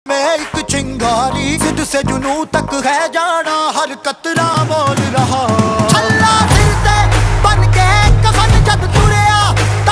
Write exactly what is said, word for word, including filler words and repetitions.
मैं एक चिंगारी सिद्ध से जुनू तक है जाना हर कतरा बोल